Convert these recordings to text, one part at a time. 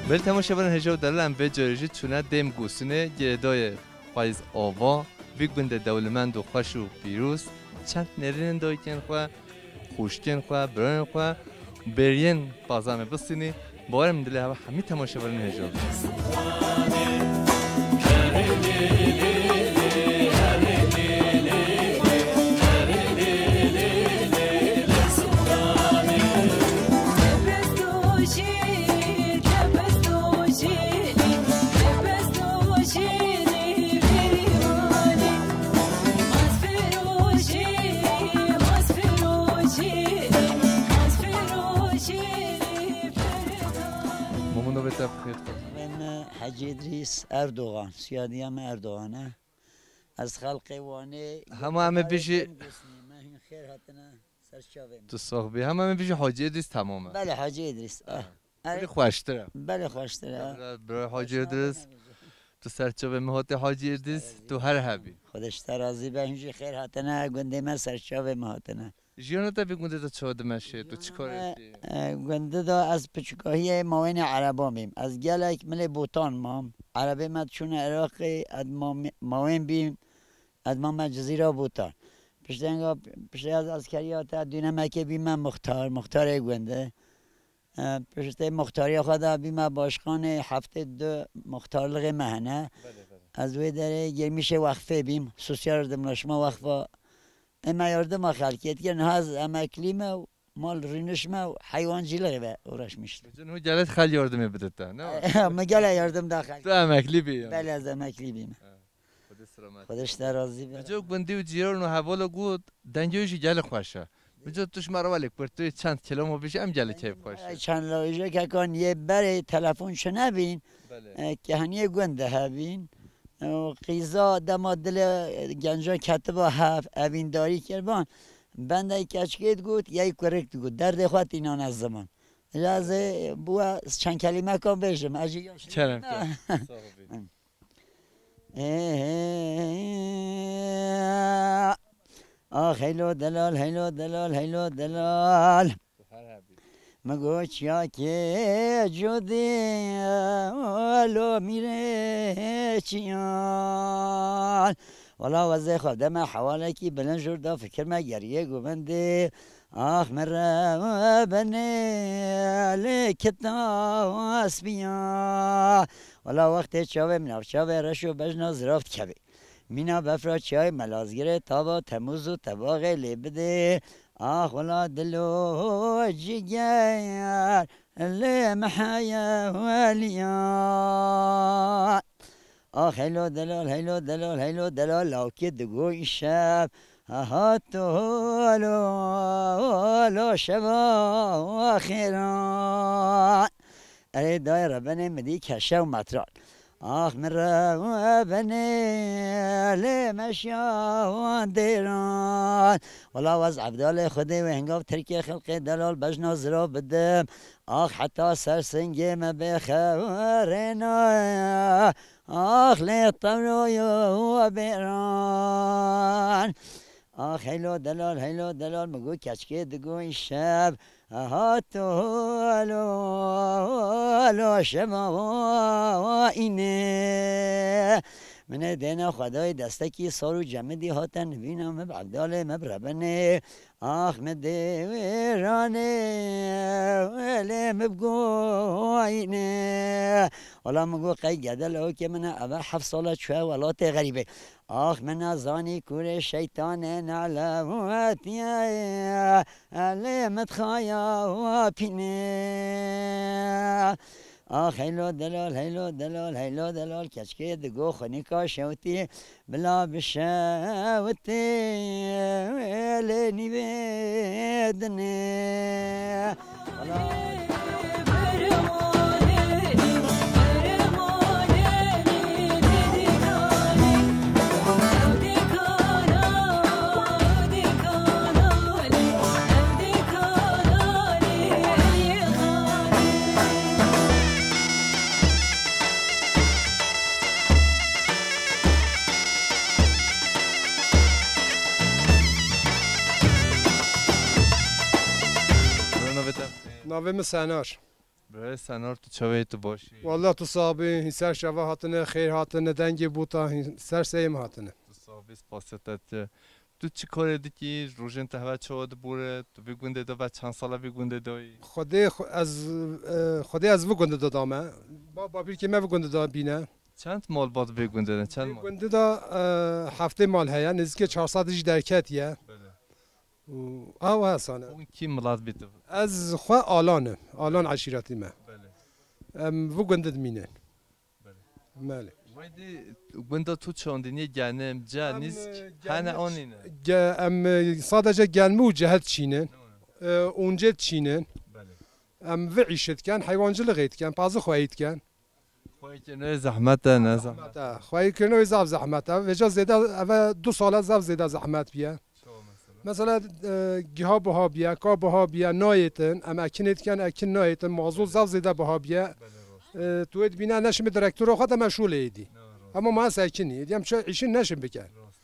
بل تماشاوران هجا دلم به جایجی چونه دیم گوسنه گردای پاییز آوا بیگونده دولمند و خوش و پیروز چند نرین دایکن خواه خوشکن خواه بران خواه برین بازامه بسینی بارم دلی هوا همی تماشاوران هجا من حاجی ادریس اردوغان سیادیم اردوغانه از خلق وانه همه بیشی تو صحبی همه بیشی حاجی ادریس تمامه بله حاجی ادریس خیلی خوشتره بله خوشتره برای حاجی ادریس تو سرچوب مهات حاجی ادریس تو هر حبی خودش ترازی به اینجی خیر هاتنه گنده من سرچوب مهاتنه جیانو تا بگونده تا چود مشه تو چی کاره گنده دا از پچکاهی ماوین عربا میم از گلک مل بوتان مام عربی مد چون عراقی اد ماوین بیم اد مام جزیره بوتان پشته از عسکریات دونه مکه بیم مختار گنده پشته مختاری خدا بیم باشخان هفته دو مختار لغه مهنه از وی داره گرمیشه وقفه بیم سوسیار دملاشما وقفه اما یاردم خلقیت که نه از اما کلیم و مال رینشمه و حیوان جیلگه به اورش میشه. جنو جلت خیلی یاردمی بدته نه؟ مگه یاردم داخل. تو امکلی بیم. بله از امکلی بیم. خودش درازی بیم. جو بندی و جیران و حوالا گود دنجویشی جل خوشه. بجو توش مروالک پر توی چند کیلومتر بیش ام جل چه خوشه. چند لایجه که کان یه بره تلفن شنبین که هنیه گنده هبین. قیزا دما دل گنجا کتبا هف اوین داری کربان بنده کچکید گود یای کرکت گود درد خواهد اینان از زمان لازه بوا چند کلمه کن بشم اجی چرم آخ هیلو دلال هیلو دلال هیلو دلال مگو چیا که جدی لو میره چیان والا وزه خودم حواله کی بلند جردا فکر ما گریه گوبنده آخ مرا بنه لکتاس بیا والا وقت چاوه مناف چاوه رشو بجنا زرافت کبه مینا بفرا چای ملازگره تابا تموز و تباغ لبده آخ ولا دلو جيجار اللي محايا واليا آخ هيلو دلال هيلو دلال هيلو دلال لو كد قوي الشاب هاتو لو شبا خيرا أري دايرة بني مديك هشا ومطران آخ مرا بني لمشيا ديران والله وز عبدالله خدي وهنگاف تركي خلقي دلال بجنا زرا بدم آخ حتى سرسنگي ما بخورنا آخ لطمرو يو بيران آخ هيلو دلال مگو کچکه دگو این شب هاتو لو شما اینه من دینا خدای دستکی سارو جمدی هاتن بینم عبدال مبربنه آخ مدیرانه ولی مبگوینه ولا مگو قی گدل او که من اوه 7 ساله چوه ولات غریبه آخ من زانی کور شیطان نعلماتی علی متخایا و پینه آخ هیلو دلال کچکه دگو خونیکا شوتی بلا بشوتی لینی بدنه ناوم سنار برای سنار تو چاوی تو باشی والله تو صابی سر شوا هاتنه خیر هاتنه دنگ بوتا سر سیم هاتنه تو صابی سپاسیتت تو چی کار دیگه روزن تهوه چود بوره تو بیگونده دو و چند ساله بیگونده دوی خودی از وگنده دادامه با بیر که ما وگنده داد بینه چند مال باد بیگونده نه چند مال وگنده دا هفته مال هیا نزدیک 400 درکتیه و او هستانه اون کی ملات بیت از خو آلان عشیرتی ما وگنده مینه ماله ویدی گونده تو چاندنی گنم جا نیز هنه آنینه sadece gelme و cehet çiğnen, onca çiğnen, ve işitken, hayvancılık etken, pazı koyitken. خواهی که نه زحمت نه زحمت خواهی کنه و زاف زحمت و جا زیده و 2 ساله زاف زیده زحمت بیه. مثلا گیاه بها بیه، کا بها بیه نایتن، اما اکن etken اکن نایتن، موضوع زاف زیده بها بیه. توید بینه نشم درکتور خود مشغول ایدی. اما ما ساکنی، دیم چه ایشین نشم بکن.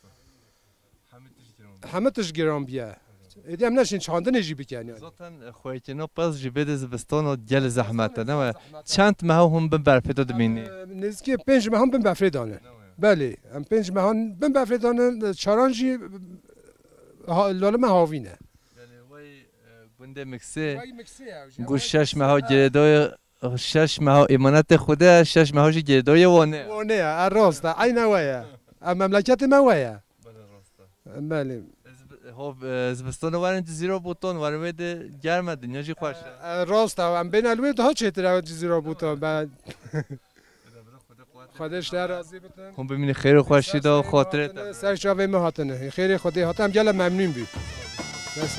همه تش گرام بیه. دیم نشین چانده نجی بکن. zaten خواهی که نه پس جبهه زمستان و گل زحمت نه و چند ماه هم بن برفت داد مینی نزدیک 5 ماه هم بن بفریدانه. بله، 5 ماه هم بن بفریدانه چارانجی لاله ما هاوینه. یعنی وای گنده مکسه گوش 6 ماه گردای 6 ماه امانت خوده 6 ماهش گردای وانه وانه راسته عین وایه مملکت ما وایه بله زمستان وارن جزیره بوتون وارد گرم دنیا جی خوش راسته ام بین الوی ده چه جزیره بوتون بعد خودش در راضی بتن هم ببینی خیر و خوشی دا خاطرت سر شاوه ما هاتنه خیر خودی هاتم گله ممنون بی بس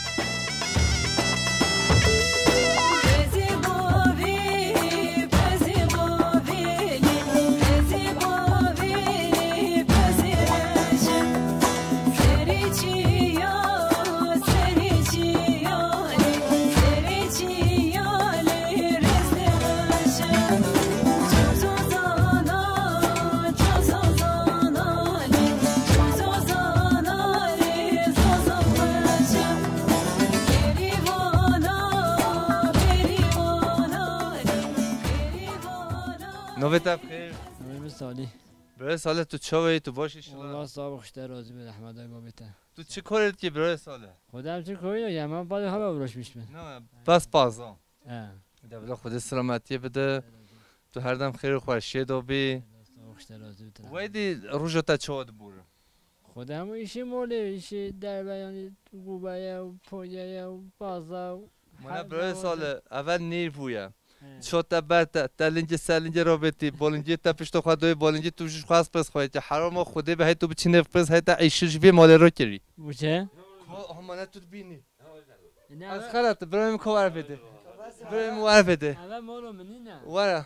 نوبت بخیر نوبت سالی برای سال تو چاوی تو باشی شما والله صاحب خوشتر راضی به احمد ما بیته تو چی کارت که برای ساله خودم چه کاری دارم من بعد همه بروش میشم نه بس پازا اه دبلا خود سلامتی بده تو هر دم خیر و خوشی دو بی صاحب خوشتر راضی بیته ویدی روزا تا چود بوره خودم ایشی موله ایشی در بیانی گوبایه و پویه و بازا و من برای سال اول نیر بویا شوتا برتا تلنج سالنج رابطی بالنجی تا پشت خدای بالنجی تو جوش خاص پس خواهی که حرام خوده به تو بچینه پس هی تا عیشش بی مال رو کری بوچه؟ هم نه تو بینی از خلاص برایم کوار بده برایم وار بده اول مالو منی نه ورا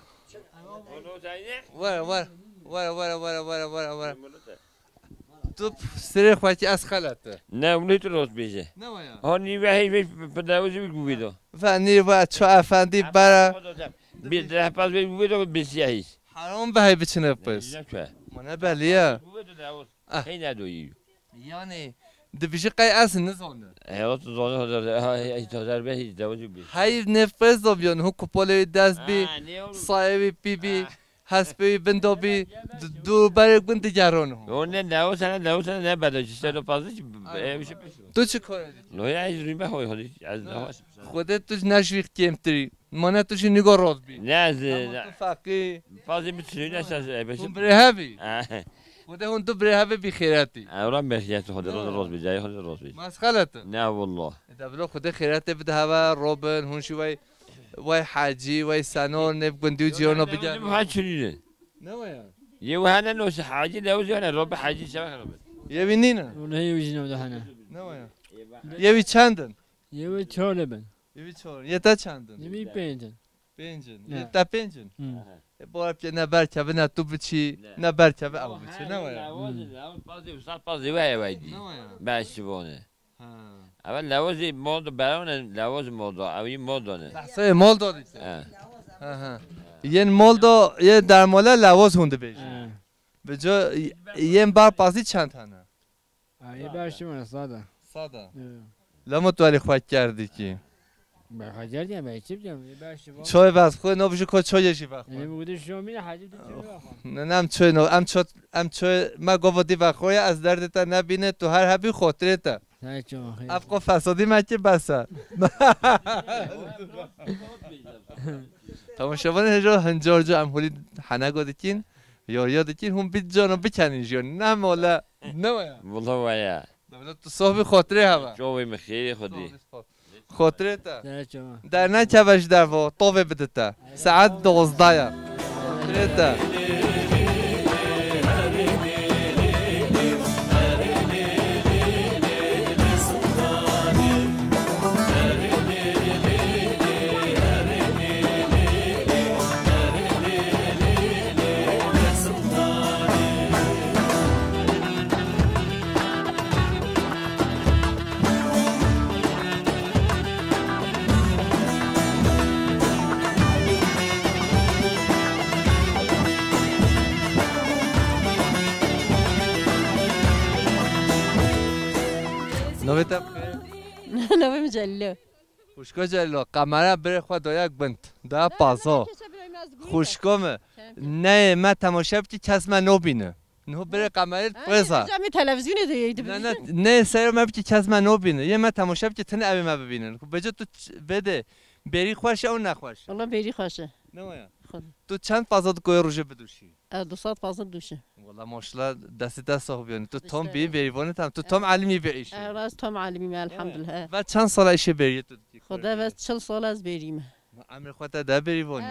ورا ورا ورا ورا ورا ورا ورا تو سر خواهی از خلاص نه اونی تو راست بیشه نه ویا ها نیوه هی پدروزی بگویدو و نیر چو افندی برا بیل ده پاس بگویدو بسیاهیش حرام به هی بچینه پس من بلیه هی ندویی یعنی دبیشه قای اصل نزانه حیات زانه هزار به هیچ دوازی بیش هی نفس دو بیان هو کپاله دست بی صاحبی بی بی حسبی بندو بی دو برای گند جرانه اون نه نه بعد چیزی رو پاسش میشه پیشو تو چه کاری نه یا از روی بخوای خودی از نهاش خودت توش نشویق کمتری من توش نگاه راست بی نه از تو فقی پاسی میتونی نشد بشه اون بره هبی خود اون تو بره هبی بی خیراتی اولم بخیات خود راست بیجای خود راست بیج مسخلته نه والله دبلو خود خیراتی بده هوا روبن هون شوی وای حاجی وای سنور نب گندیو جیانو بجا ما چنینه نه ویا یه وهنا نوش حاجی لوزی انا رب حاجی شبه رب یه نینه اون هی ویژنم دهنه نه ویا یه چندن یه وی چهار بن یه چهار یه تا چندن یه وی پنجن پنجن نه. یه تا پنجن بار که نه برکبه نه تو بچی نه برکبه او بچی نه ویا پازی وای وایدی نه ویا باش بونه ها اول لوازی مود برون لواز مود اوی مودونه بحثای مال دادی ها یه مال دا یه در مال لواز هونده بیش به جا یه بار پازی چند تنه یه برشی من ساده ساده لما تو علی خواهد کردی که بخاطر دیگه بچه بیام باشه چای بعد خود نباشه که چایشی وقت نه بوده شامی حاجی تو نه ام چای نو ام چای ما گفتی وقت از درد تا نبینه تو هر حبی خاطره تا افقا فسادی مکه بسه تماشاوان هجا هنجار جا امهولی حنگا دکین یا دکین هم بیت جانو بکنین جان نه مولا نه والله ويا تو صاحب خاطره هوا جوي مخيري خدي خاطره تا در نه کبش در و طاوه بده تا ساعت 12 یا خاطره تا نویتا نویم جلو خوشکا جلو قمره بره خود دو یک بند دا پازا خوشکامه نه من تماشا بکی کس من نبینه نه بره قمره پرزا جمعی تلویزیون دیگه نه سر من بکی کس من نبینه یه من تماشا بکی تنه اوی من ببینن بجا تو بده بری خوشه او نخوشه والله بری خوشه نه خود تو چند فازات کوی روزه بدوشی 200 فاصل دوشه والله ماشاءالله دست صاحبیانی تو تام بریوانت هم تو تام عالمی بیش راست تام عالمی الحمد لله و چند سال ایشه بری تو خدا بس 40 سال از بریم عمر خودت ده بریوانی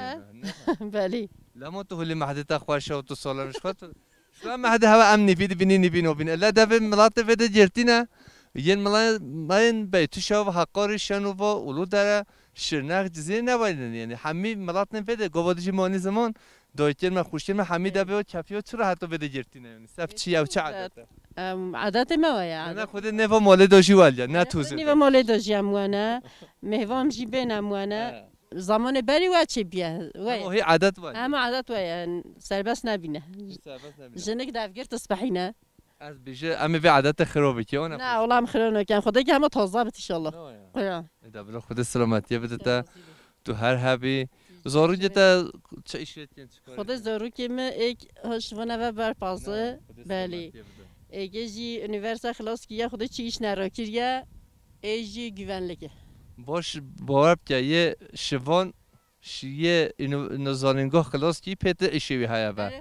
بله لما تو هلی محدت خوشه و تو سالمش خود شو محد هوا امنی بینی الا ده ملات وده جرتینا ین ملاین بیت شو حقاری شنو و اولو داره شرناق جزیره نباید یعنی همه ملات نفده گوادیجی مانی زمان دایتر من خوشتر من حمیده به و کفیات چرا حتی بده گرتی نه سف چی او چه عادته عادت ما ویا نه خود نوا مال داشی والیا نه توزه نوا مال داشی اموانه مهوام جی بین اموانه زمان بری و چه بیا وای عادت وای اما عادت ویا سرباس نبینه جنک دافگر تصبحینه از بیشه اما به عادت خرابی که اون نه والله خراب نکن خدا که همه تازه بت ان شاء الله قرآن دبل خود سلامتی بده تا تو هر حبی زارو جتا چه ایشت خدا زارو که من یک هشونه و برپازه بله ایجی üniversite خلاص کیا خدا چیش نراکیه ایجی güvenlik باش باور که یه شوان شیه نزانینگاه خلاص کی پیت ایشوی هیا و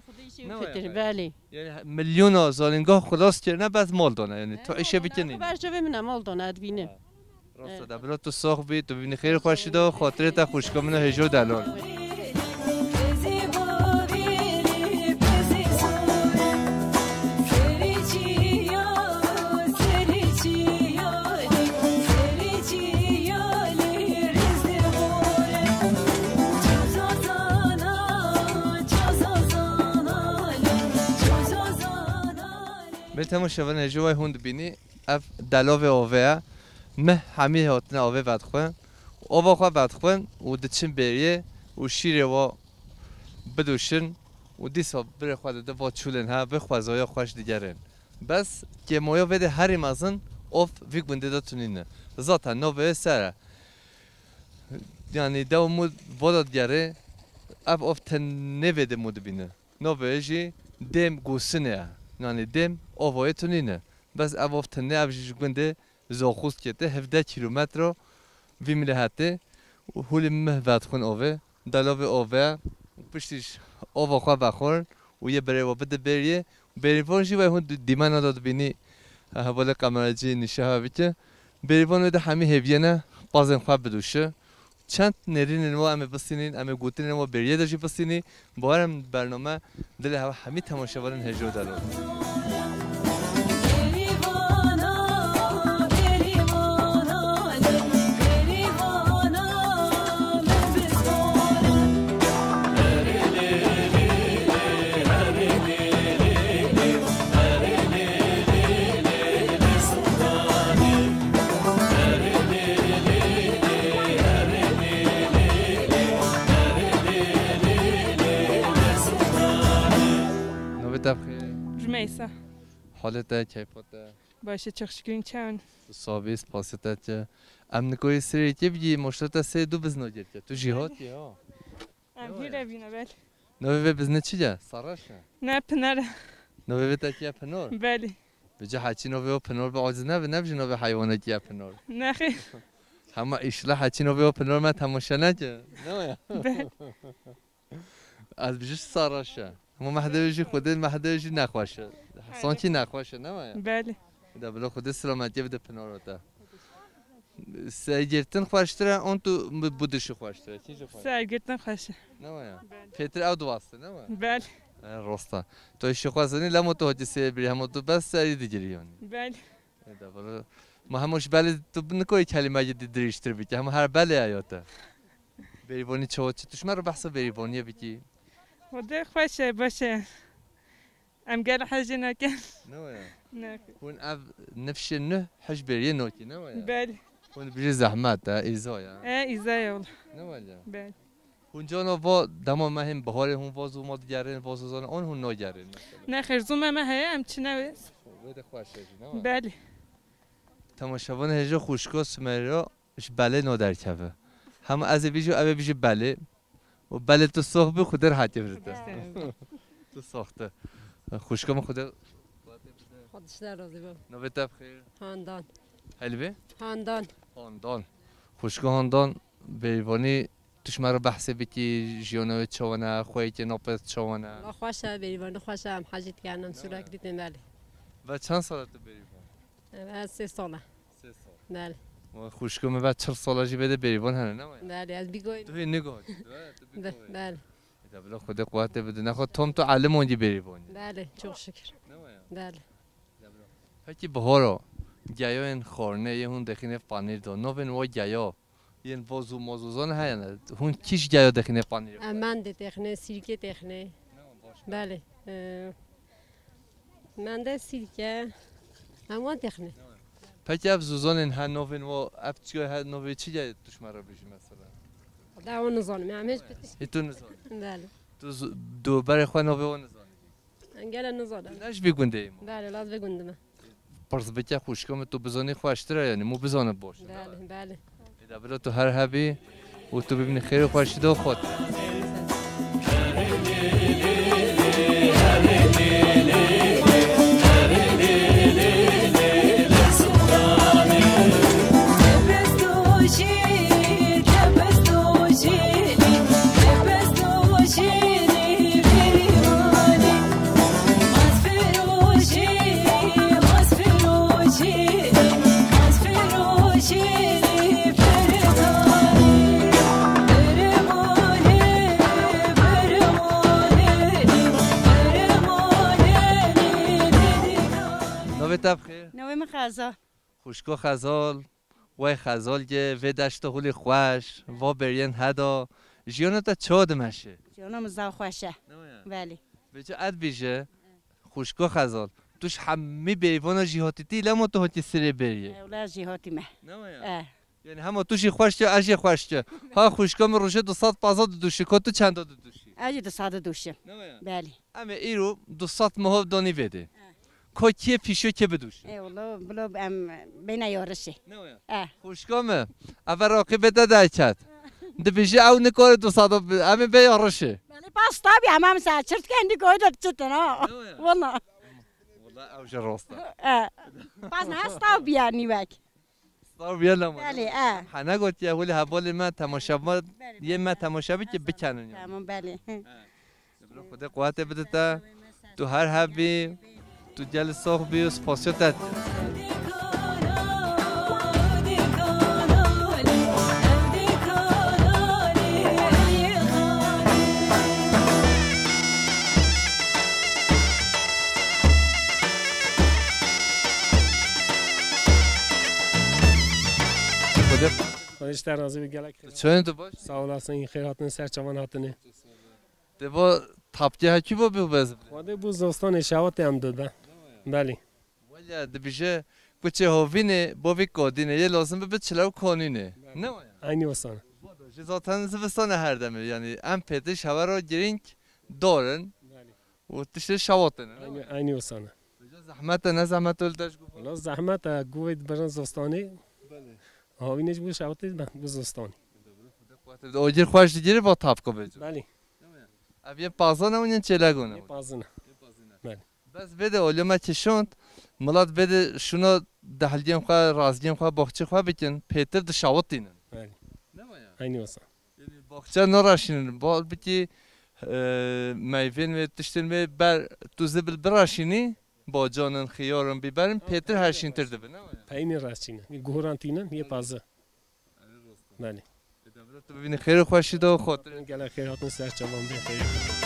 بله یعنی میلیون زانینگاه خلاص کرد نه بس مال دانه یعنی تو ایشه بکنی برچه ببینم مال دانه ادبینه راست دبلا تو ساخ بی تو ببینی خیر خوشید و خاطرت خوشکامنه هجو دلال میتونم شون هجوای هوند بینی اف دلاو آوه مه همی هاتن آوه بعد خوان آوه خواه بعد خوان و دچین بریه و شیره و بدوشن و دیسا بره خواه ده با چولن ها به خوازایا خوش دیگرن بس که مایا وده هری مازن آف ویک بنده داتونینه ذاتا نوه سره یعنی دو مود وادا دیگره اف آف تن نویده مود بینه نوه جی دم گوسنه yani dem ovaya tunine. Bas avav tane avjiş günde zokhus kete 17 kilometre vimlehate hulim mehvat khun ove dalave ove piştiş ova kha bakhor u ye bere wa bede beriye berivon ji ve hun dimana dad bini havale kameracı nişah biçe berivon de hami heviyene bazen kha beduşe چند نرین و ام بسینین ام گوتین و بریه داشی بسینی بارم برنامه دل همه تماشاوران هجو دارن رمیسا حالته کیفته باشه چخشکین چند صابیس پاسیت که ام نکوی سری که بگی مشتت سه دو بزنو گرفت تو جهات یا ام هیره بینه بله نوی بزنه چی جا سراشه نه پنره نوی تکیه پنور بله بجا حچی نوی پنور به عاجز نه نبجه نوی حیوانات یا پنور نه خیر همه ایشلا حچی نوی پنور من تماشا نکه نه بله از بجش سراشه اما محدودی خودت محدودی نخواشه سانتی نخواشه نه بله ده بلا خود سلامتی بده پنارتا سرگرتن خوشتره اون تو بودش خوشتره چیزی خوشتره سرگرتن خوشه نه پیتر او دواسته نه بله راستا تو ایش خوازنی لامو تو هجی سر بری همو تو بس سری دیگری یعنی بله ده بلا ما همش بله تو نکوی کلمه جدید دریشتر بیتی هم هر بله آیاته بریبانی چه توش مرا بحث بریبانیه بیتی خدا خوشه باشه ام قال حاجه نکن نه هون اف نفش نه حج بریه نوکی نه بله هون بيجي زحمات إيزايا إيزايا والله نواليا بله هون جانا وا دما ما هم بهاره هون وازو ما دیگرین وازو زن آن هون ناگرین نه خرزوم ما هی ام چی نویس وید خوشه نه بله تماشاوان هجا خوشگاه سمرا اش بله نادر کبه هم از بیجو اوه بیجو بله و بله تو صاحب خودر حتی برده تو ساخته خوشگاه ما خودر خودش در راضی بود نوبت بخیر خاندان حلوه خاندان خاندان خوشگاه خاندان بیوانی توش مرا بحث بکی جیانو چوانه خویی که ناپس چوانه لا خوشه بیوان خوشه هم حاجت کردم سوراخ دیدم بله و چند سالت بیوان؟ از 3 ساله 3 سال بله خوشگاه من بعد 4 سالگی بده بیوان هنه نه بله از بیگوی تو نگاه بله بله خدا قوت بده نخواد توم تو علم اونجی بیوان بله çok şükür بله پکی بهارا گیا این خورنه یه هون دخینه پنیر دو نوین و گیا یه وازو موزوزان هایی نه هون کیش گیا دخینه پنیر من ده تخنه سیرکه تخنه بله من ده سیرکه همون تخنه پکی اف زوزان این ها نوین و اف چیه ها نوین چی جای توش مرا بیشی مثلا ده اون نزانم همش هیتون نزانی بله تو دو برای خواه نوین نزانی انگل نزانم نش بگونده ایم بله لاز بگوندم پرس بچه خوشکم تو بزنی خوشتره یعنی مو بزنه باشه بله بله دبلا تو هر هبی و تو ببینی خیر خوشیده و خود نویم خزال خوشگاه خزال وای خزال که و دشت خولی خوش و برین هدا جیانو تا چاد مشه جانم زاو خوشه بله بچه اد بیشه خوشگاه خزال توش همه بیوان جهاتی تی لما تو هاتی سری بریه اولا جهاتی مه یعنی همه توشی خوش چه اجی خوش چه ها خوشگاه من روشه 250 دوشی که تو چند داده دوشی اجی 200 دوشم بله اما ایرو 200 ماه دانی بده که کیه پیشو که بدوش والله بلو بین یارشه خوشگامه اول راقبه ده چت ده بیشه او نکاره 200 اما به یارشه بله پس تابی همه سرچرت کندی گوید چت نه والله والله اوج راسته پس نه استاو بیا نیوک استاو بیا لما بله حنا گفت یه ولی حوال ما تماشا یه ما تماشا که بکنن تمام بله خدا قوت بده تا تو هر حبی تو جل ساخ بیو سپاسیت خودش در راضی بگلک چون تو باش سوال هستن این خیر هاتن سر چوان هاتنه دبا تابجه هکی با بیو بز خود بو زستان شوات هم داده بله ولی دبیشه بچه هاوینه با وی کادینه یه لازم به چلاو کانینه نه اینی وسانه zaten زمستان هر دمه یعنی ام پیده شوا را گرینگ دارن و تشت شواتن اینی وسانه زحمت نه زحمت ولدش گفت حالا زحمت گوید برن زستانی هاوینش بو شوتی بو زستانی اوجر خوش دیگه با تاپ کو بجو بله ابی پازا نمونین چلاگونه پازنه بله بس بده علما چشوند ملات بده شنو دهلگیم خو رازگیم خو باخچه خو بکن پیتر د شاوتینن بله aynı olsa باخچه نراشینن با بکی میوین و تشتن و بر تو زبل براشینی با جانن خیارن بیبرن پیتر هر شین تر دبه نه peynir raşçını bir guhurantinen bir pazı bale تو ببینی خیر خوشی دو خاطر gel خیراتın serçavan bir خیر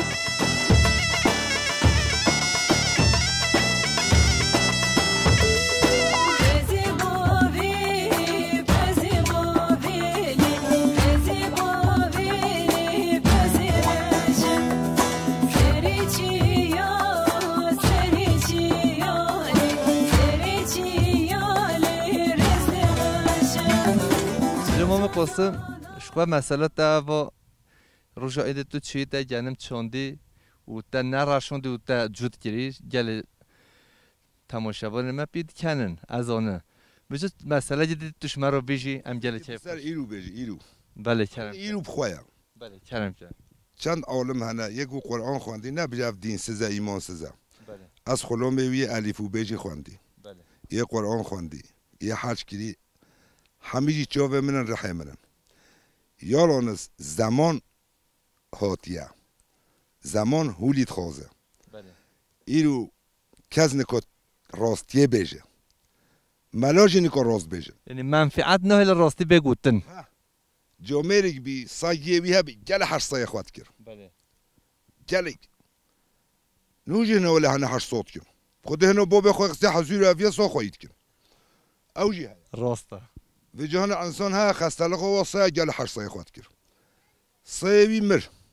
قسم شخوا مسئله تا و روزا ایده تو چی تا جنم چوندی و تا نراشوندی و تا جود کردی گل تماشاگر ما پید کنن از آنه بجز مسئله جدید توش مرا بیجی ام گل چه سر ایرو بیجی ایرو بله کرم ایرو بخوایم بله کرم کرم چند عالم هنه یکو قرآن خواندی نه بجاف دین سزا ایمان سزا بله از خلوم بیوی الف و بیجی خواندی بله یه قرآن خواندی یه حج کردی همیشه جواب منن رحم منن یارانس زمان هاتیه زمان هولید خوازه بله ایرو کس نکات راستیه بیجه ملاجی نکا راست بیجه یعنی منفعت نه هل راستی بگوتن جامعه بی سایه بی هبی گل هر سایه خواد کر بله گل نوجه نوله هنه هر صوت کم خود هنه بابه خواه قصه حضور افیه سا خواهید کن اوجی هنه راسته و جهان انسان ها خستلق و سایه گل هر سایه خواد کر سایه بی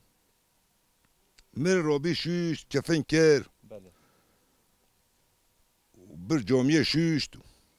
مر رابی شوشت کفن کر بله بر جامعه شوشت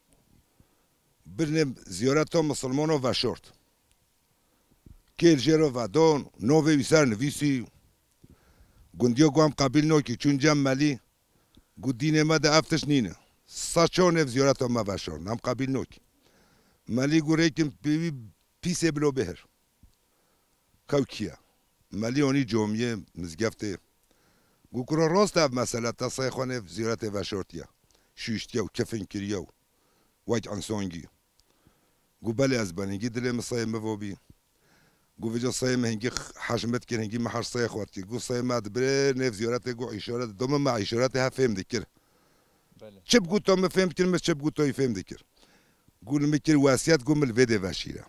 برنم زیارت ها مسلمان ها وشورت کل جرا ودان نوه ویسر نویسی گندیا گوام قبیل نو که چون جمع ملی گو دین ما ده افتش نینه ساچا نو زیارت ها ما وشور نم قبیل نو که ملی گو ریکم پیسه بلو بهر کو کیا ملی آنی جامعه مزگفته گو کرا راست اف مسئله تا سای خانه زیارت وشورتیا شوشتیا و کفن کریا و واج انسانگی گو بله از بنگی دل مسای موابی گو وجا سای مهنگی حجمت کر هنگی محر سای خواد که گو سای مد بره نف زیارت گو اشارت دوم مع اشارت ها فهم دکر چه بگو تا مفهم کر مس چه بگو تا فهم دکر گو نمیکر واسیت گو مل وده وشیره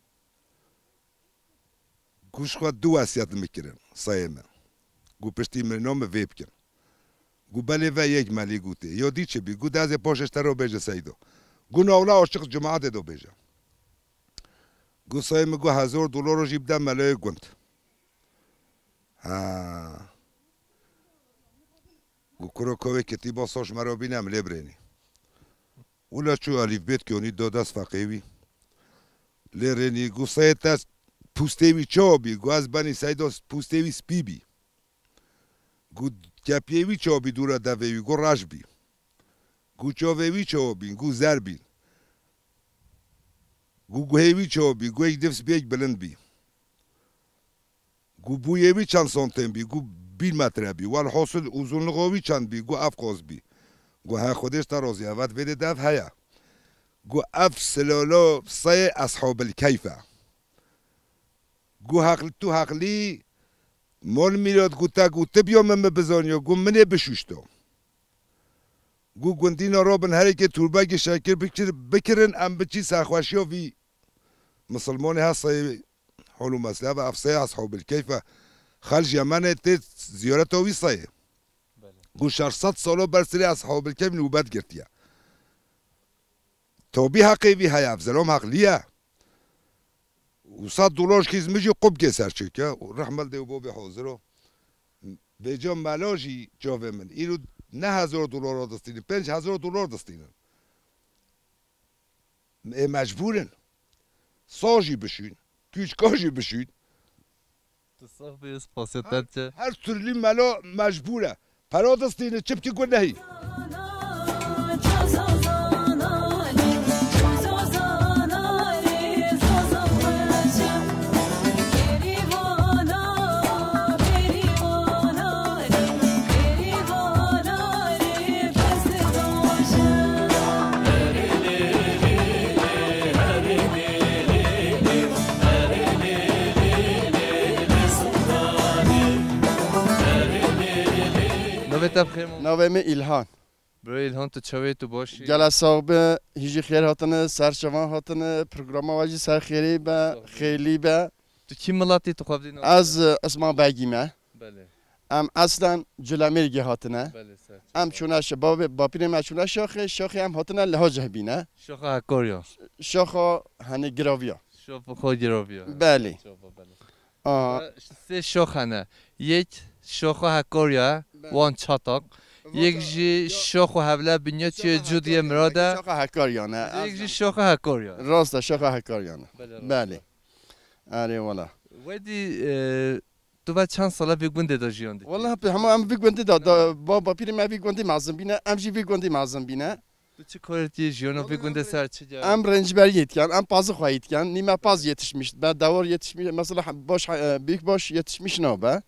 گوش خود دو واسیت نمیکرن سای من گو پشتی من نام ویب کن گو بله و یک ملی گوته یا دی چه بی گو دازه پاشش تر بیجه سایدو گو ناولا عاشق جماعت دو بیجه گو سای مگو $1000 رو جیب دم ملای گوند ها گو کرو کوه کتی با ساش مرا بینم لبرینی اولا چو علیف بیت که اونی دو دست فقیوی لرینی گو سای تست پوستیوی چا بی گو از بانی سایدو پوستیوی سپی بی گو کپیوی چا بی دورا دویوی گو رش بی گو چاویوی چا بی گو زر بی گو گوهیوی چا بی گو یک دفس بی یک بلند بی گو بویوی چند سانتیم بی گو 1 متر بی وال حاصل اوزونلغاوی چند بی گو افقاز بی گو ها خودش ترازی اود ویده دف هیا گو اف سلالا سای اصحاب الکیفه گو حقل تو حقلی مال میراد گو تا بیا من بزانیا گو منه بشوشتا گو گندینا رابن هری که تورباگ شاکر بکرن ام بچی ساخوشی وی مسلمان هستی حلو مسئله و افسای اصحاب الکیفه خلج یمن تیت زیارت وی سایه گو 600 سالا برسلی اصحاب الکیف نوبت گرتیه تابی حقی وی های افزلام حقلیه و $100 کیز میجی قب که سرچکه رحمل دیو بابی حاضر به جا ملاجی جاوه من ایرو نه $1000 دستینن $5000 دستینن مجبورن ساجی بشین کیچکاجی بشین تصاح بیس پاسیتر چه هر سرلی ملا مجبوره پرا دستینه چپ که گل نهی بخیر نوام ایلهان برای الهان تو چوی تو باشی جلسه به هیچ خیر هاتن سرچوان هاتن پروگرام واجی سر خیری به خیلی به تو کی ملاتی تو خواب دین از اسمان بگیمه بله ام اصلا جلمیرگی هاتنه بله سر ام چونش با پیر ما چونش شاخه هم هاتنه لهجه بینه شوخ هکاریا شاخ هنی گراویا شوخ خود گراویا بله سه شوخ نه یک شوخ هکاریا وان چاتاق یک جی شوخ حوله بنیا چه جودی مراده شاخ هکاریانه یک جی شوخ هکاریا راست شاخ هکاریانه بله آره والا ودی تو بعد چند ساله بیگونده دا جیانده والله هم بیگونده دا با پیر ما بیگونده معظم بینه ام جی بیگونده معظم بینه تو چه کارتی جیانو بیگونده سر چه جا ام رنجبر yetken ام pazı xwayitken nime paz yetişmiş ben davor yetişmiş mesela boş büyük boş yetişmiş ne be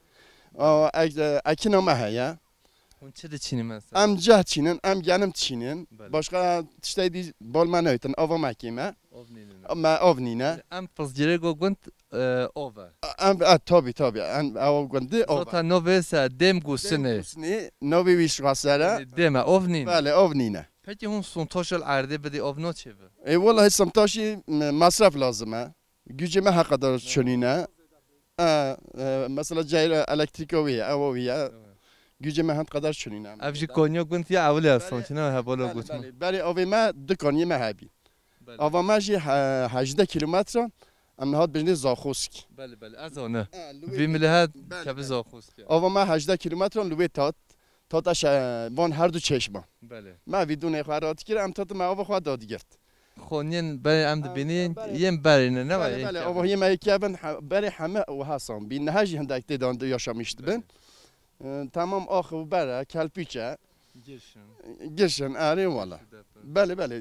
ekin ama heye اون چه چینی مثلا ام جه چینن ام گنم چینن başka tişteydi bolma neyten ava mahkeme ama avnine ام پزگیره گوگوند اوه ام tabi ام av gundi ova zaten novesa dem gusene novi vişgasara deme ovnin bale avnine peki hun sontaşal arde bedi ovno çeve vallahi samtaşi masraf lazım ha gücüme ha kadar çönüne mesela cayr elektrikoviye avaviye gücüme ha kadar çönüne avji konyo gunt ya avle aslında ne ha bolo gutma bale avime dükkanı mehabi avama ji 18 kilometre ام نهاد بجنی زاخوسک بله بله از آنه ویملهاد کب زاخوسک آوا ما 18 کیلومتر لوی تاتش وان هر دو چشمه بله ما ویدون خیرات کردم تات ما آوا خود دادی گرفت خونین برای عمد بینین یم برینه نه بله بله آوا هی ما یکیابن برای همه و حسام بین نهاجی هندک دیدان دو yaşamıştı ben tamam آخه و بره کلپیچه گرشن آره والا بله بله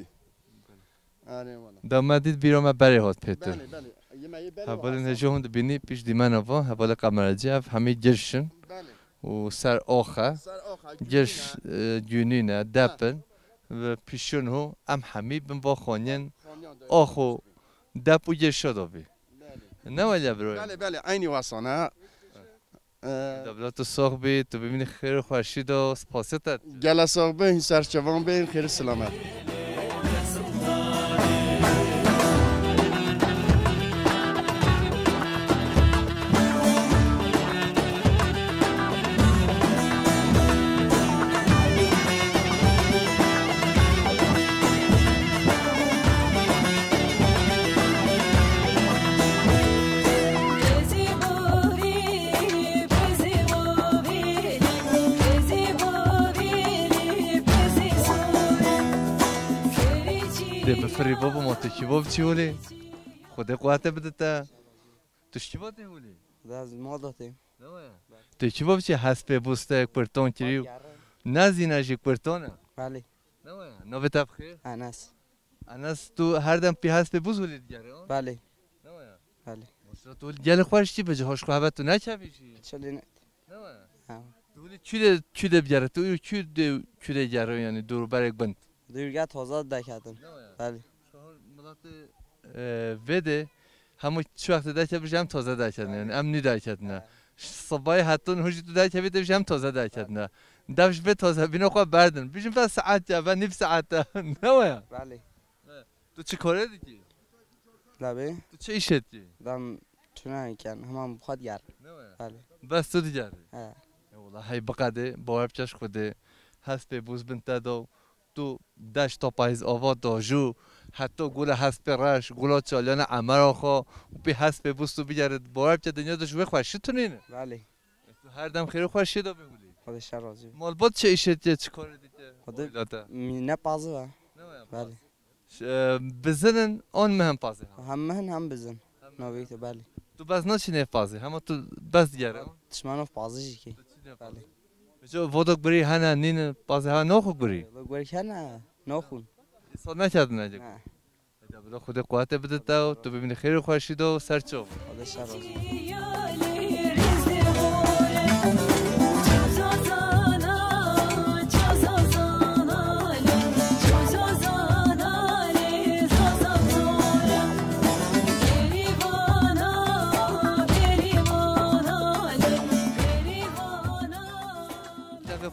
آره والا دامادید بیرون ما بری هات پیتر حوالی نجوم دبینی پیش دیمان آوا حوالی قمرجی اف همه گرشن و سر آخه گرش جونینه دپن و پیشون هو ام همه بن با خانین آخو دپ و گرش دابی نه ولی بروی بله بله عینی واسانه دبلات ساق بی تو ببینی خیر خوشید و سپاسیتت گله ساق بین سرچوان بین خیر سلامت بفری بابا ما تو کی باب چی ولی خدا قوت بده تا تو چی باده ولی از ما دادیم تو کی باب چی حسب بوسته پرتون کریو نزینه جی پرتونه بله نه بتاب خیر انس تو هر دم پی حسب بوز ولی دیگه بله بله تو گل خوش چی بجه هاش خوابت تو نچوی چی چلی نه ولی چی ده بیاره تو چی ده جاره یعنی دور برگ بند دیرگاه تازه دکتن بله ملت وده همه چه وقت دکت بشه هم تازه دکت نه یعنی امنی دکت نه صبای حتی هجی تو دکت بشه هم تازه دکت نه دفش به تازه بینو خواه بردن بیشم بس ساعت و نیم ساعت نه بله تو چی کاره دیگه لبه تو چه ایشت دی دم چونه کن همه بخواد گر بله بس تو دیگه والله هی بقده باور بچش خوده هست به بوز بنت دو تو دشت تا پاییز آوا داجو حتی گل هست به رش گل چالیان عمر آخا و به هست به بوست و بیارد باور بچه دنیا داشت و خوشی تو نینه بله هر دم خیلی خوشی دا بگولی خودش راضی مال بود چه ایشت چه کار دیگه خود نه پازه بله بزنن آن مهم پازه هم بزن نویت بله تو بس نچینه پازه همه تو بس دیگه تشمانو پازه کی بله جو ودک بری هنه نین پازه ها نخو بری ودک بری هنه نخون سال نکرد نه جک بلا خود قوت بده تا تو ببینی خیر خوشید و سرچوب خودش راضی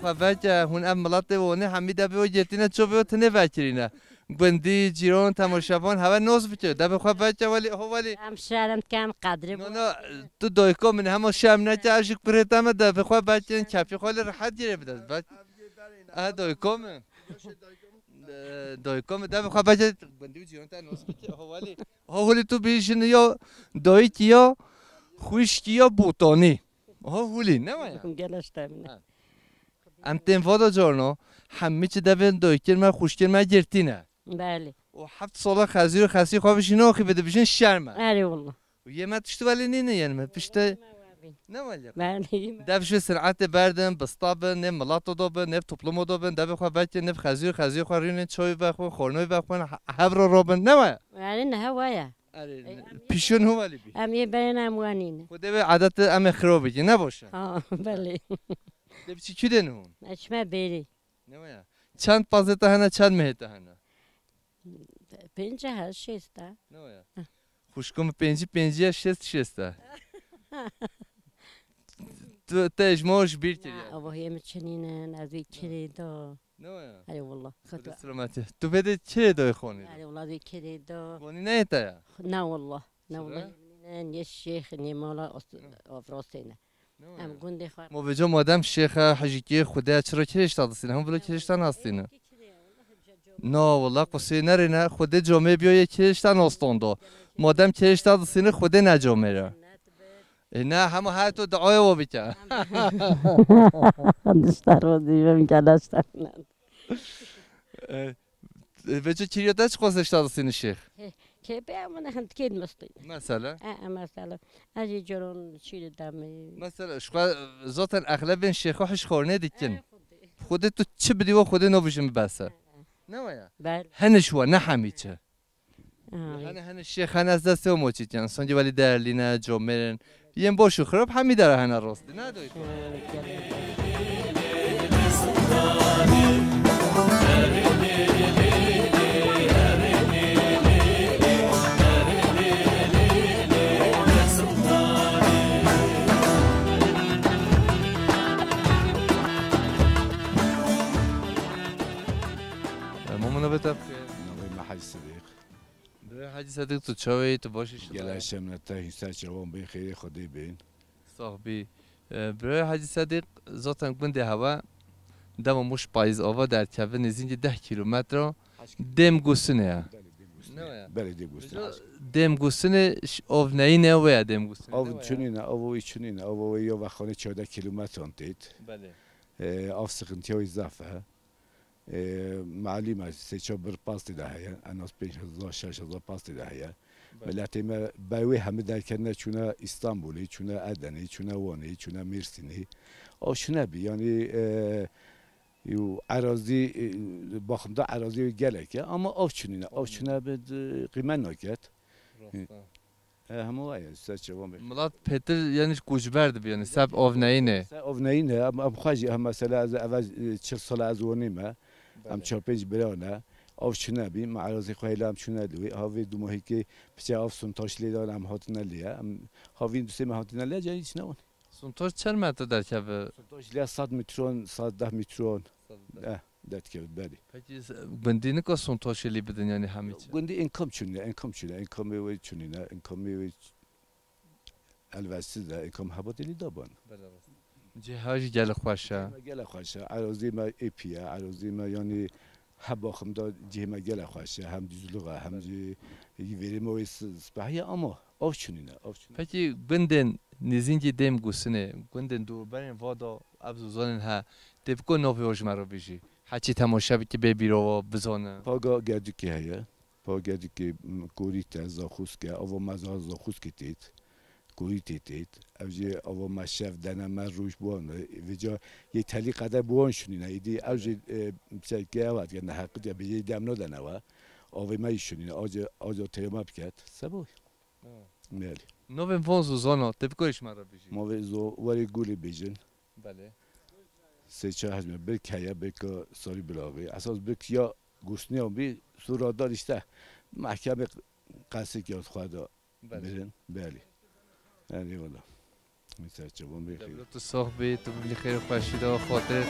خبرت هون ام ملت وونه حمید به وجتینه چو به تنه وکرینه گندی جیران تماشاوان هوا ناز بچه دب خبرت ولی هو ولی هم شرم کم قدری نه تو دایکا من هم شام نه چاشک برتام دب خبرت کپی خال راحت گیره بداد بعد دایکا من دایکا من دب خبرت گندی جیران تا ناز بچه هو ولی تو بیشین یا دایکیا خوشکیا بوتانی هولی نه گلش تامینه ام تنفادا جارنا همه چی دبن دایکر من خوشکر من گرتینه بله و 7 سال خزیر خسی خوابش ناخی بده بشین شرمه آره والله و یه ما تشتو ولی نینه یعنی ما پشته نه ولی بله دبش سرعت بردن بستابن نه ملاتو دابن نه توپلمو دابن دب خواب بچه نه خزیر خورین چای بخون خورنوی بخون هبر رابن نه ولی يعني انها هوايه پیشون هو ولی بی ام يبين اموانين خود به عادت ام خرابی که نباشه بله دب چی کی دنون اشما بيري نه ولی چند پازتا هنه چند مهتا هنه بنجه هر شسته نه ولی خوشکم پنجی شسته تو تجمعش بیر کردی ابو هي متشنينه نازوي كريدو نه ولی اي والله خطا سلامتی تو بده چه دای خونی اي والله ذي كريدو خونی نه تا لا والله لا والله من الشيخ اني مولا افراسينه ام گنده خار ما به جا مادم شیخ حجیکی خدا چرا کلیش دادستین هم بلا کلیشتن هستینه نه والله قصه نرینه خود جامعه بیایه کلیشتن هستانده مادم کلیش دادستینه خود نجامعه را نه همه هر تو دعای و بکن دستار و دیوم کلاستن به جا کریاده چه خواستش دادستین شیخ که بیامون هند کید مستید مثلا مثلا اجی جرون چی دمی مثلا شخوا ذاتن اغلب این شیخ هاش خورنه دیکن خودت تو چه بدی و خود نبوشم بسه نه ویا بله هنش و نه همیشه هن شیخ هن از دست و موچید جان سانجی ولی درلینه جامرن یم باشو خراب همی داره هن راستی نه دوی مامونا بتاب حاج صديق حاجی صدیق تو چاوی تو باشیش گله شمنته هیچ جوان به خیر خودی بین صاحبی برای حاجی صدیق ذاتن گنده هوا دم مش پاییز آوا در کوه نزدیک 10 کیلومتر دم گوسنه بله دم گوسنه دم گوسنه آو نه نه و دم گوسنه آو چونینه آو چونینه آو یا وخانه 14 کیلومتر انتید بله آف سخنتی های زفه معلومه سه بر پاس دهیه اناس 5000 6000 پاس دهیه ملتی ما باوی همه در کنه چونه استانبولی چونه ادنی چونه وانی چونه مرسینی او شونه بی یعنی یو عراضی باخم دا عراضی گله که اما او چونه به قیمت نکرد همه وای سچ وام ملات پتر یعنی کوچبرد بیانی سب آو نه آو نه ام خواجی هم مثلا از اول 40 سال از ونیمه ام 4-5 برانه آف چونه بی معرض خیلی هم چونه دوی هاوی دو ماهی که پیش آف سنتاش لیدار هم هات نلیه هاوی دو سه ماه هات نلیه جایی چه نون سنتاش چند متر در کوه سنتاش لیا 100 مترون 110 مترون دت که بله پکی گندی نکا سنتاش لی بدن یعنی همه چی گندی انکم وی چونه نه انکم وی الواسطه انکم هبات لی دابان جهاز گل خوشه گل خوشه عروضی ما ایپیه عروضی ما یعنی حباخم دا جهما گل خوشه هم دیزلوغه هم جی ویری موی سپاهی اما آف چونینه پکی گندن نزینجی دم گوسنه گندن دور برین وادا ابزوزان ها تبکو نوفی هوش مرا بیشی هرچی تماشا بی که ببیرو و بزانه پاگا گردی که هیه پاگا گردی که کوریت زاخوس که او مزار زاخوس که تیت کوریت تیت اوجی او مشف دنه من روش بوانه وجا یه تلی قدر بوان شونینه ایدی اوجی بسیار اواد که نحقی دیا بیایی دم ندنه و اوی ما ایشونینه آجا تیما بکرد سبوی میلی نویم وان زوزانا تبکویش مرا بیشی موی زو وری گولی بیجن بله سه چه هجمه بک هیا بک ساری بلاغی اساس بک یا گوشنی هم بی سورا داشته محکمه قصی که از خدا برن بله یعنی والا می سر جوان بخیر تو صحبی تو بلی خیر خوشید و خاطرت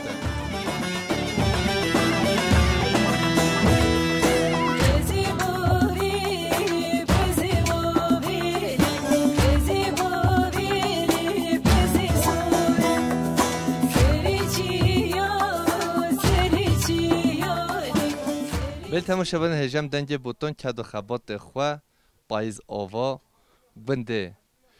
بل تماشاوان هجم دنگ بوتون کد و خبات خوا پایز آوا بنده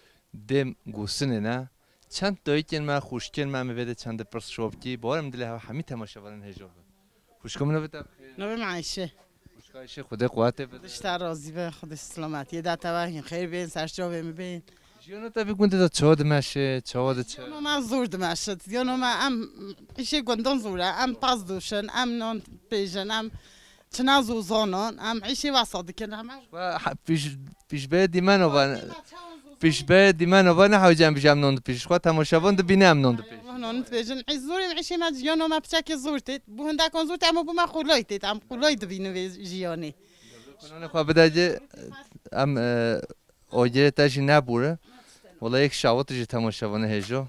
دم گوسنه نه چند دایکن ما خوشکن ما میبده چند پرس شوبکی بارم دل همه تماشاوان هجم خوشکم نبودم نبی معیشه خوشکایش خدا قوته بده خودش راضی به خود سلامتی ده توهین خیر بین سرش جا بین جیانو تا بگونده دا چاد مشه چاد چه جیانو ما زور دمشه جیانو ما ام ایشه گندان زوره ام پاس دوشن ام نان پیجن ام چنا زوزانان ام عیشه وسط کنه و پیش به دیمن و پیش به دیمن و نه حاجم بیشم نان پیش خود تماشاوان دو بینم نان پیش نان پیشن زوری عیشه ما جیانو ما بچه زورت بو هنده کن زورت اما بو ما خلایت ام خلایت بینه جیانی کنون خواه بداجه ام آجر تاجی نبوره ولی یک شوات جی تماشاوان هجو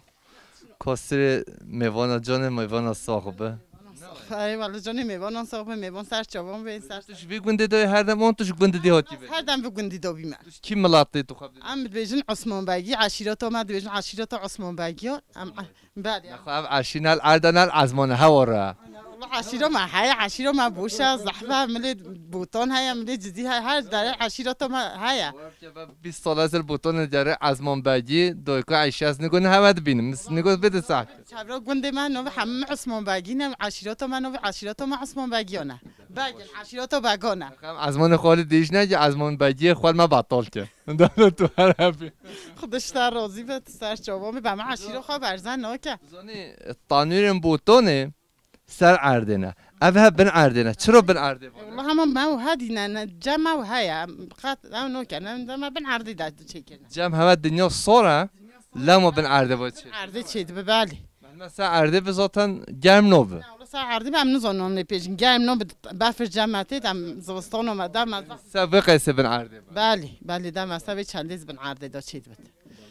کاسر میوانا جان میوانا صاحبه ای والا جانی میوانان صاحبه میوان سر چوبان به سر توش بگونده دای هر دم توش گونده دیهاتی به هر دم بگوندی دو بیمه کی ملاطی تو خب ام بیشن عثمان بگی عشیرات ما بیشن عشیرات عثمان بگی ام بعد خب عشینال اردنال عزمان هواره عشیره ما های عشیره ما بوشه زحمه ملی بوتان های ملی جدی های هر داره عشیرات ما های 20 سال از بوتان داره عزمان بگی دویکو عیشه از نگونه هود بینم نگو بده صح چرا گنده من نو همه عثمان بگی نه عشیرات ما نو عشیرات ما عثمان بگیانه بگن عشیرات بگانه عزمان خالد دیش نه عزمان بگی خال ما بطال که داره تو هر حبی خودش در راضی به سر چوبام به ما عشیره خواه برزن ناکه زنی تانویر بوتانه سر عردنه اوه بن عردنه چرا بن عرده والله هم ما هادي جمع وهاي قات نو كان ما بن عردي دات شيء جمع هم الدنيا صورة لا ما بن عرده باشه عردي شيء ببالي مثلا عرده بذاتن گرم نوبه والله ساعة عردي ما منظن نبيج گرم نو بافر جمعتي دم زوستان و مدام سابقه سه بن عرده بالي دم سابق چندیز بن عرده دات شيء بده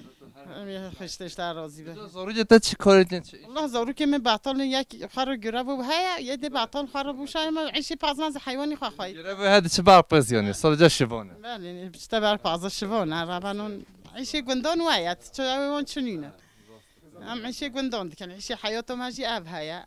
خشتش در راضی به زارو جتا چی کارت والله زارو که من بعطال یک خر گرب و هيا یه بعطال خر بوشای ما عيشي پازماز حیوانی خواهی گرب هذا چه بار پزیانی سال شبانه بله بیشتر بر پاز شبانه ربانون عيشي گندان وایت چه اون چنینه ام عيشي گندان کن عيشي حیاتو ماجی اب هيا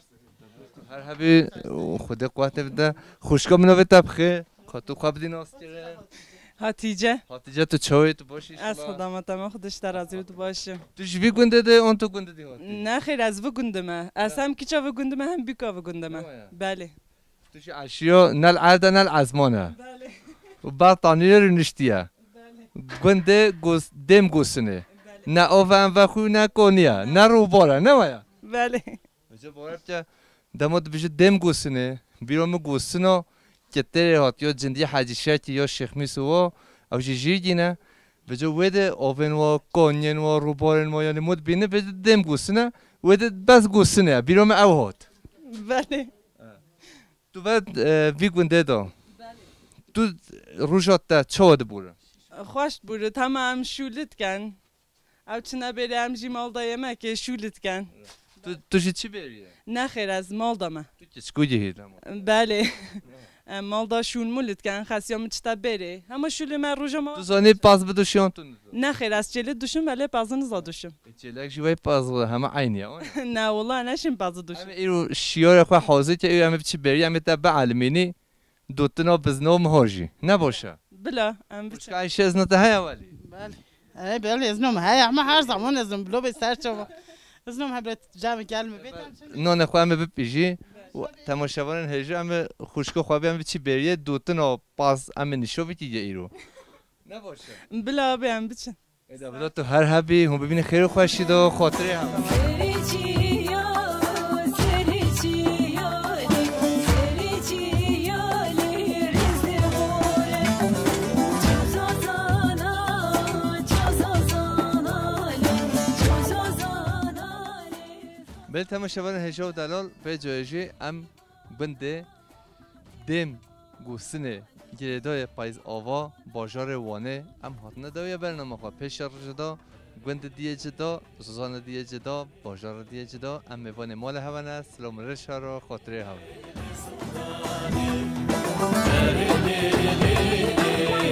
هر حبی خدا قوت بده خوشگاه منو بتبخه خاطو خواب دیناستیره هاتیجه تو چای تو باشی از خدامتم خودش در راضی بود باشه توش بی گنده ده اون تو گنده دیوار نه خیر از و گنده ما از هم کیچا و گنده ما هم بیکا و گنده ما بله توش عشیا نل عرده نل عزمانه بله و بعد تانیره رو نشتیه گنده دم گوسنه نه آفن و خوی نه کنیه نه رو باره نه ویا بله بجا باره که دماد بشه دم گوسنه بیرام گوسنه کتری هات یا جندی حاجی شاکی یا شیخ میسو او جیجینه بجا وده آفن و کنین و روبارن و یعنی مود بینه بجا دم گوسنه وده بس گوسنه بیرام او هات بله تو بعد وی گنده دا تو روشات تا چه بوره خوش بوده تمام شولت کن او چنه بری همجی مالدا یمه که شولت کن تو چی بریه؟ نه خیر از مالدا ما تو چسکوجی هید بله مالدا شون مولت کن خسیام چتا بره اما شول من روژا ما تو زانی پاس بدوشیان تو نه خیر از چله دوشم ولی پازن زادوشم چلک جوای پاس همه عینیه نه والله نشیم پاز دوشم همه ایرو شیار خو حاضر که ایرو همه چی بری همه تبع علمینی دوتنا بزنو مهاجی نباشه بلا ام بچه عایشه از نته های اولی بله بله ازنم های اما هر زمان ازنم بلو به سر چوا ازنم هبرت جمع کلمه بیتم نه خو همه بپیجی تماشاوان هجا همه خوشکو خوابی همه چی بریه دوتنا پاس همه نشوی که ایرو نباشه بلا بیم بچه ایدا بلا تو هر حبی هم ببینی خیر خوشید و خاطره هم بل تماشاوان هجا و دلال به جایجی ام بنده دم گوسنه گردای پایز آوا باجار وانه ام هاتنه دویا برنامه خواه پیش رجدا گوند دیه جدا زوزان دیه جدا باجار دیه جدا ام میوان مال هونه سلام رشا رو خاطره هونه